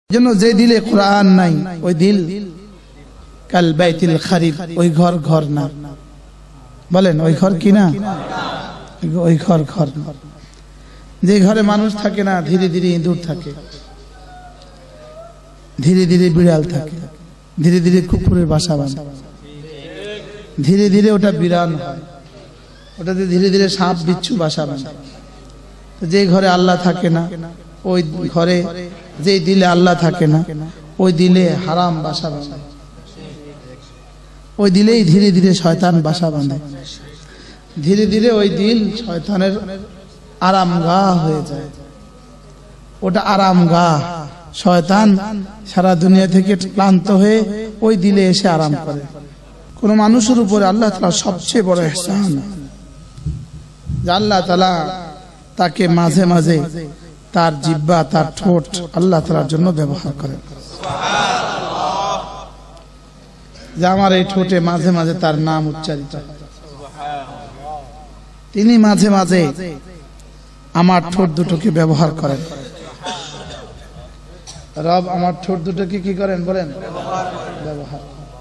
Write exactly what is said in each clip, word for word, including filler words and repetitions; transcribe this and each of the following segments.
জন্য যে দিলে কোরআন নাই ওই দিল কাল বাইতুল খারিব, ওই ঘর ঘর না। বলেন ওই ঘর কি না? ওই ঘর ঘর না। যে ঘরে মানুষ থাকে না, ধীরে ধীরে ইঁদুর থাকে, ধীরে ধীরে বিড়াল থাকে, ধীরে ধীরে কুকুরের বাসা বাঁধে, ধীরে ধীরে ওটা বিরান হয়, ওটাতে ধীরে ধীরে সাপ বিচ্ছু বাসা বাঁধে। যে ঘরে আল্লাহ থাকে না ওই ঘরে, যে দিলে আল্লাহ থাকে না ওই দিলে হারাম বাসা বাঁধে, ওই দিলেই ধীরে ধীরে শয়তান বাসা বাঁধে, ধীরে ধীরে ওই দিল শয়তানের আরামগাহ হয়ে যায়। ওটা আরামগাহ। শয়তান সারা দুনিয়া থেকে ক্লান্ত হয়ে ওই দিলে এসে আরাম করে। কোন মানুষের উপরে আল্লাহ তাআলা সবচেয়ে বড় ইহসান যে আল্লাহ তাআলা তাকে মাঝে মাঝে তার জিহ্বা, তার ঠোঁট আল্লাহ তাআলার জন্য ব্যবহার করেন। যে আমার এই ঠোঁটে মাঝে মাঝে তার নাম উচ্চারিত হয়, তিনি মাঝে মাঝে আমার ঠোঁট দুটোকে ব্যবহার করেন। রব আমার ঠোঁট দুটোকে কি করেন বলেন? ব্যবহার।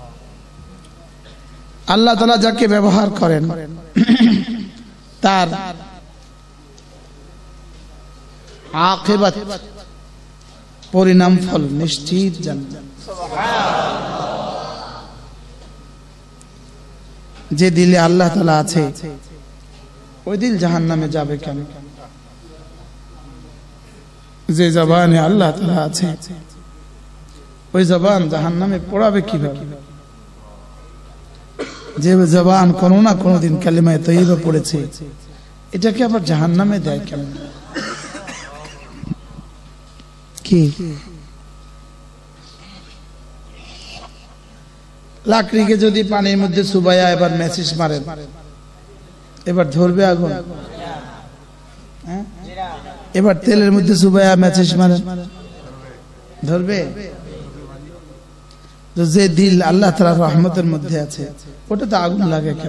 আল্লাহ তাআলা যাকে ব্যবহার করেন তার আখিরাত পরিণাম ফল নিশ্চিত জান্নাত। যে দিলে আল্লাহ তাআলা আছে ওই দিল জাহান্নামে যাবে কেন? যে জবানে আল্লাহ তাআলা আছে ওই জবান জাহান্নামে পড়াবে কিভাবে? যে জবান কোনো না কোনোদিন কালিমায়ে তয়্যিবা পড়েছে, এটাকে আবার জাহান্নামে দেয় কেন? কি লাকড়িকে যদি পানির মধ্যে চুবাইয়া এবার মেসিস মারেন, এবার ধরবে আগুন? এবার তেলের মধ্যে চুবাইয়া মেসিস মারেন, ধরবে? যে দিল আল্লাহ তাআলার রহমতের মধ্যে আছে ওটা তো আগুন লাগে কেন?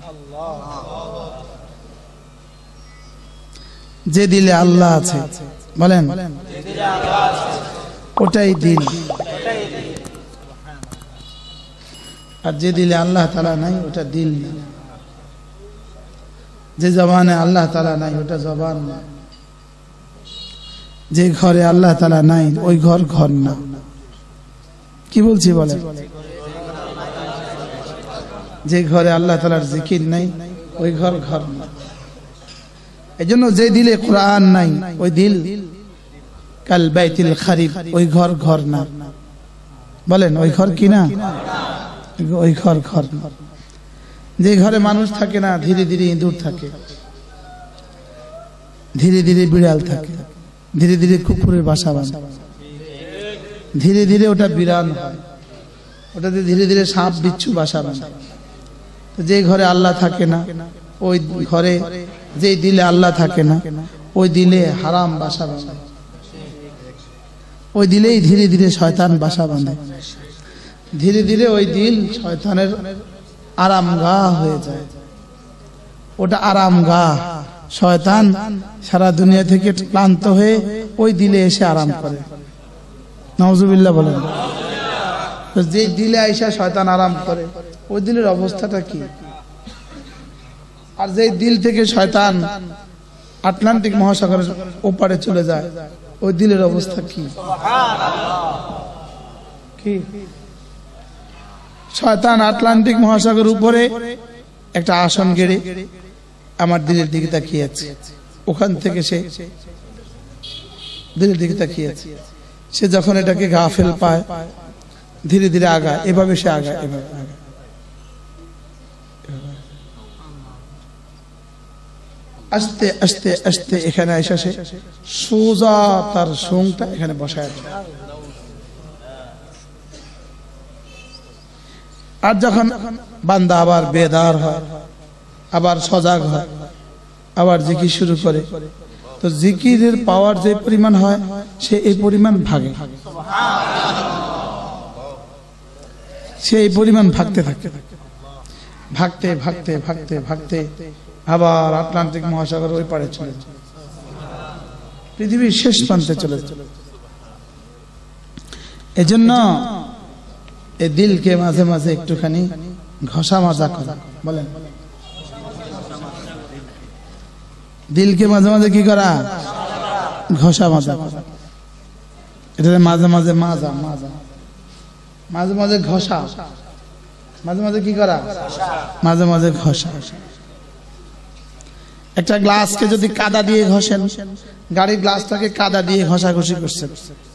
যে দিলে আল্লাহ আছে বলেন ওটাই দিল। আর যে দিলে আল্লাহ তাআলা নাই ওটা দিল না। যে জবানে আল্লাহ তাআলা নাই ওটা জবান না। যে ঘরে আল্লাহ তাআলা নাই ওই ঘর ঘর না। কি বলছি বলেন? যে ঘরে আল্লাহ তাআলার জিকির নাই ওই ঘর ঘর না। এজন্য যে দিলে কোরআন নাই ওই দিল কাল বাইতুল খারিব, ওই ঘর ঘর না। বলেন ওই ঘর কি না? ওই ঘর ঘর না। যে ঘরে মানুষ থাকে না, ধীরে ধীরে ইঁদুর থাকে, ধীরে ধীরে বিড়াল থাকে, ধীরে ধীরে কুকুরের বাসা বাঁধে, ধীরে ধীরে ওটা বিরান হয়, ওটাতে ধীরে ধীরে সাপ বিচ্ছু বাসা বাঁধে। যে ঘরে আল্লাহ থাকে না ওই ঘরে, যে দিলে আল্লাহ থাকে না ওই দিলে হারাম বাসা বাঁধে, ওই দিলেই ধীরে ধীরে শয়তান বাসা বাঁধে, ধীরে ধীরে ওই দিল শয়তানের আরামগাহ হয়ে যায়। ওটা আরামগাহ। শয়তান সারা দুনিয়া থেকে ক্লান্ত হয়ে ওই দিলে এসে আরাম করে। নাউজুবিল্লাহ বলেন। যে দিলে আইসা শয়তান আরাম করে ওই দিলের অবস্থাটা কি? আর যে দিল থেকে শয়তান আটলান্টিক মহাসাগরের ওপারে চলে যায় ওই দিলের অবস্থা কি? কি শয়তান আটলান্টিক মহাসাগরের উপরে একটা আসন গেড়ে আমার দিলের দিকে তাকিয়ে আছে, ওখান থেকে সে দিলের দিকে তাকিয়ে আছে। সে যখন এটাকে গাফেল পায় ধীরে ধীরে আগায়, এভাবে সে আগায়, এভাবে আগায়, আস্তে আস্তে আস্তে এখানে এসে সে সোজা তার শুঁড়টা এখানে বসায়। আর যখন বান্দা আবার বেদার হয়, আবার সজাগ হয়, আবার জিকির শুরু করে, তো জিকিরের পাওয়ার যে পরিমাণ হয় সে এই পরিমাণ ভাগে, সে এই পরিমাণ ভাগতে থাকে, ভাগতে ভাগতে ভাগতে ভাগতে আবার আটলান্টিক মহাসাগর ওই পারে চলে যায়, পৃথিবীর শেষ প্রান্তে চলে যায়। এজন্য এই দিলকে মাঝে মাঝে একটুখানি ঘষা মাজা করা, বলেন দিলকে মাঝে মাঝে কি করা? ঘষা মাজা করা। এটা মাঝে মাঝে মাজা মাজা মাঝে মাঝে ঘষা, মাঝে মাঝে কি করা? মাঝে মাঝে ঘষা। একটা গ্লাসকে যদি কাদা দিয়ে ঘষেন, গাড়ির গ্লাসটাকে কাদা দিয়ে ঘষাঘষি করছেন,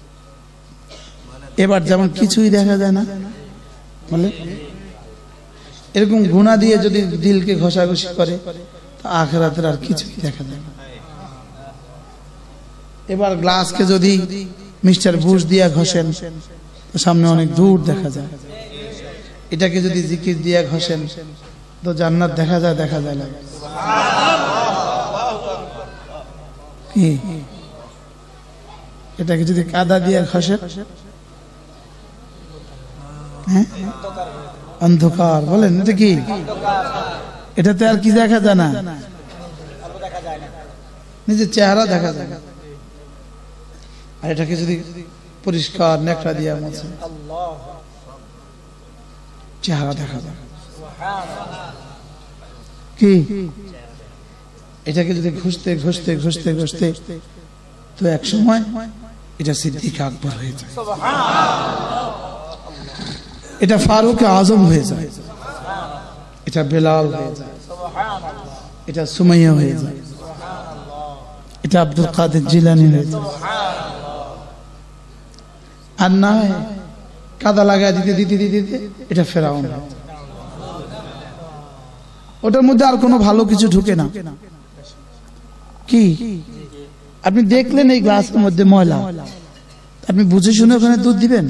এবার যেমন কিছুই দেখা যায় না, বলে এরকম গুণা দিয়ে যদি দিলকে ঘষাঘষি করে তো আখিরাতের আর কিছুই দেখা যায় না। এবার গ্লাসকে যদি মিস্টার বুশ দিয়া ঘষেন তো সামনে অনেক দূর দেখা যায়। এটাকে যদি জিকির দিয়া ঘষেন তো জান্নাত দেখা যায় দেখা যায় লাগে। কি এটাকে যদি কাদা দিয়ে ঘষেন, হ্যাঁ অন্ধকার, বলেন এটা কি? এটাতে আর কি দেখা যায় না, নিজের চেহারা দেখা যায়। আর এটাকে যদি পরিষ্কার নেকড়া দিয়া মুছে চেহারা দেখা যায়। কি এটাকে যদি ঘষতে ঘষতে ঘষতে ঘষতে তো এক সময় এটা সিদ্দিক আকবর হয়ে যায়, এটা ফারুক আজম হয়ে যায়, এটা বেলাল হয়ে যায়, এটা সুমাইয়া হয়ে যায়, এটা আব্দুল কাদের জিলানী হয়ে যায়। আর না কাদা লাগায় দিতে দিতে দিতে দিতে এটা ফেরাউন। ওটার মধ্যে আর কোনো ভালো কিছু ঢুকে না। কি আপনি দেখলেন এই গ্লাসের মধ্যে ময়লা, আপনি বুঝে শুনে ওখানে দুধ দিবেন?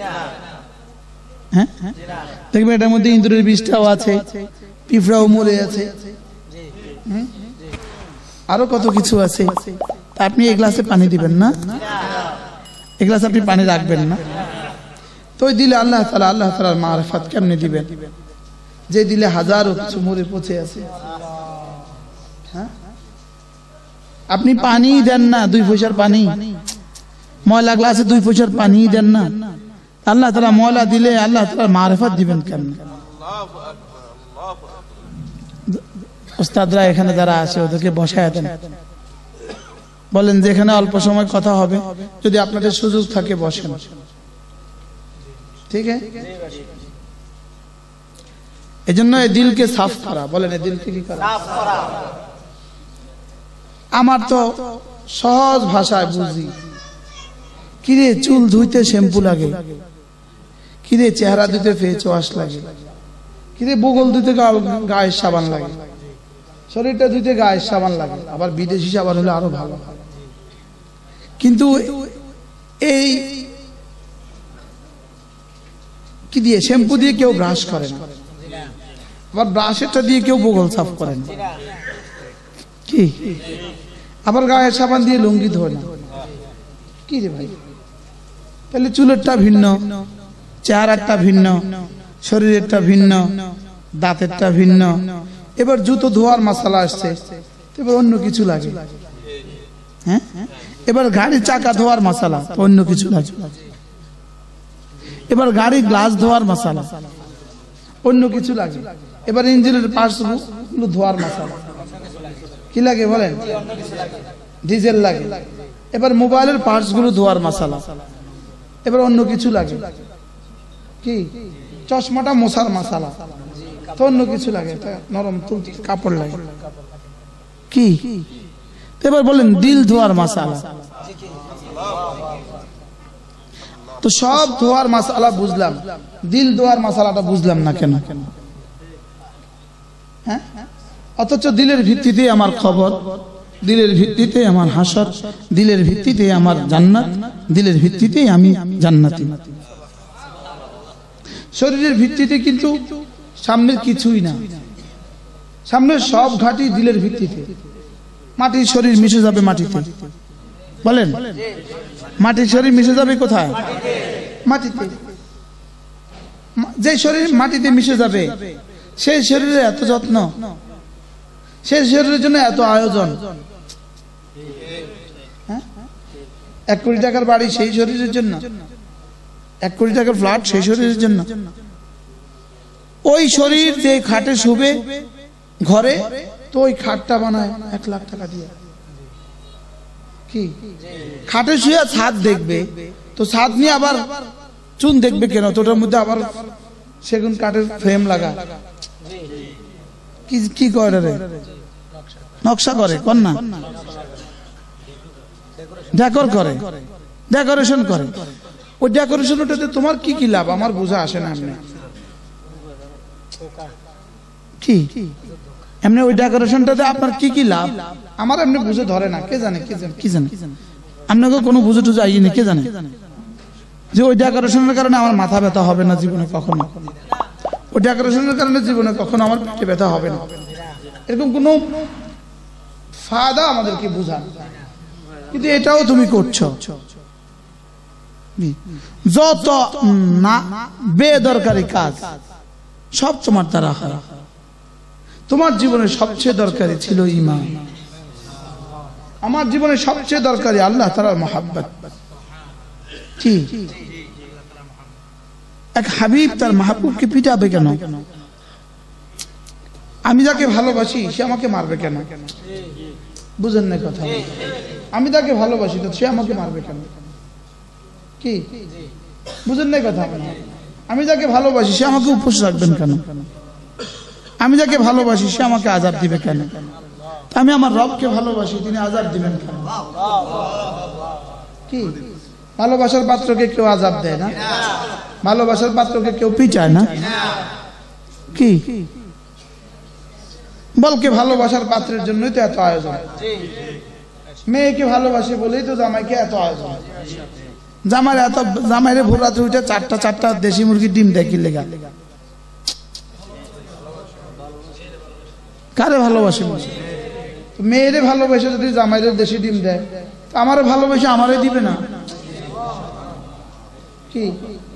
হ্যাঁ দেখবেন এটার মধ্যে ইঁদুরের বিষটাও আছে, পিঁপড়াও মরে আছে, আরো কত কিছু আছে। তা আপনি এই গ্লাসে পানি দিবেন না? এই গ্লাসে আপনি পানি রাখবেন না? তো ওই দিলে আল্লাহ তাআলা আল্লাহ তাআলার মারিফাত কেমনে দিবেন যে দিলে হাজারো কিছু মরে পচে আছে? হ্যাঁ আপনি পানি দেন না, দুই পয়সার পানি, ময়লা গ্লাসে দুই পয়সার পানি দেন না, আল্লাহ তাআলা ময়লা দিলে আল্লাহ তাআলার মারিফাত দিবেন কেমনে? উস্তাদরা এখানে যারা আছে ওদেরকে বসায় দেন, বলেন যে এখানে অল্প সময় কথা হবে, যদি আপনাদের সুযোগ থাকে বসেন, ঠিক আছে? এই জন্য এই দিলকে সাফ করা, বলেন এই দিলকে কি করা? আমার তো সহজ ভাষায় বুঝি। কিরে চুল ধুইতে শ্যাম্পু লাগে, কিরে চেহারা ধুইতে ফেস ওয়াশ লাগে, কিরে বগল ধুইতে গায়ের সাবান লাগে, শরীরটা ধুইতে গায়ের সাবান লাগে, আবার বিদেশি সাবান হলে আরো ভালো। কিন্তু এই কি দিয়ে শ্যাম্পু দিয়ে কেউ ব্রাশ করে না, আবার ব্রাশেরটা দিয়ে কেউ বগল সাফ করে না, কি আবার গায়ের সাবান দিয়ে লুঙ্গি ধোয় না। কি রে ভাই, তাহলে চুলেরটা ভিন্ন, চেহারাটা ভিন্ন, শরীরেরটা ভিন্ন, দাঁতেরটা ভিন্ন, এবার জুতো ধোয়ার মশলা আসছে, এবার অন্য কিছু লাগে। হ্যাঁ এবার গাড়ির চাকা ধোয়ার মশলা, অন্য কিছু লাগে। এবার গাড়ির গ্লাস ধোয়ার মশলা, অন্য কিছু লাগে। এবার ইঞ্জিনের পার্টস গুলো ধোয়ার মশলা কি লাগে বলেন? ডিজেল লাগে। এবার মোবাইলের পার্টস গুলো ধোয়ার মশলা, এবার অন্য কিছু লাগে। কি চশমাটা মশার মশলা, তো অন্য কিছু লাগে, নরম কাপড় লাগে। কি এবার বলেন দিল ধোয়ার মশলা। তো সব ধোয়ার মশলা বুঝলাম, দিল ধোয়ার মশলাটা বুঝলাম না কেন? হ্যাঁ অথচ দিলের ভিত্তিতে আমার খবর, দিলের ভিত্তিতে আমার হাসর, দিলের ভিত্তিতে আমার জান্নাত, দিলের ভিত্তিতে আমি জান্নাতি। শরীরের ভিত্তিতে কিন্তু সামনের কিছুই না, সামনের সব ঘাটি দিলের ভিত্তিতে। মাটির শরীর মিশে যাবে মাটিতে, বলেন মাটির শরীর মিশে যাবে কোথায়? মাটিতে। যে শরীর মাটিতে মিশে যাবে সেই শরীরে এত যত্ন, সেই শরীরের জন্য এত আয়োজন। এক কোটি টাকার বাড়ি সেই শরীরের জন্য, এক কোটি টাকার ফ্ল্যাট সেই শরীরের জন্য? ওই শরীর যে খাটে শুবে ঘরে, তো ওই খাটটা বানায় এক লাখ টাকা দিয়ে। কি খাটে শুয়ে ছাদ দেখবে, তো ছাদ নিয়ে আবার চুন দেখবে কেন? তো ওটার মধ্যে আবার সেগুন কাঠের ফ্রেম লাগা, কি কি করে রে? নকশা করে, কোন না ডেকোর করে, ডেকোরেশন করে। ওই ডেকোরেশন ওটাতে তোমার কি কি লাভ আমার বোঝা আসে না। এমনি কি এমনি ওই ডেকোরেশনটাতে আপনার কি কি লাভ আমার এমনি বুঝে ধরে না। কে জানে কে জানে কি জানে আপনাকে কোনো বুঝে টুঝে আইনি, কে জানে যে ওই ডেকোরেশনের কারণে আমার মাথা ব্যথা হবে না জীবনে কখনো, ওই ডেকোরেশনের কারণে জীবনে কখনো আমার পেটে ব্যথা হবে না, এরকম কোনো ফায়দা আমাদেরকে বুঝান। কিন্তু এটাও তুমি করছো। যত না বেদরকারি কাজ সব তোমার দ্বারা হয়। তোমার জীবনে সবচেয়ে দরকারি ছিল ঈমান, আমার জীবনে সবচেয়ে দরকারি আল্লাহ তাআলার মহব্বত। কি এক হাবিব তার মাহবুবকে পিটাবে কেন? আমি যাকে ভালোবাসি সে আমাকে মারবে কেন? বুঝেন না কথা? আমি তাকে ভালোবাসি তো সে আমাকে মারবে কেন? কি বুঝেন না কথা? আমি যাকে ভালোবাসি সে আমাকে উপোস রাখবেন কেন? আমি যাকে ভালোবাসি সে আমাকে আযাব দিবে কেন? আমি আমার রবকে ভালোবাসি, তিনি আযাব দিবেন কেন? কি ভালোবাসার পাত্রকে কেউ আযাব দেয় না, ভালোবাসার পাত্রকে কেউ পিটায় না। কি বলকে ভালোবাসার পাত্রের জন্যই তো এত আয়োজন। মেয়েকে ভালোবাসে বলেই তো জামাইকে এত আয়োজন। জামাই এত জামাইরে ভোর রাত্রে উঠে চারটা চারটা দেশি মুরগির ডিম দেয় কি লেগা? কারে ভালোবাসে? মেয়েরে ভালোবাসে যদি জামাইরে দেশি ডিম দেয়, আমারে ভালোবাসে আমারে দিবে না? কি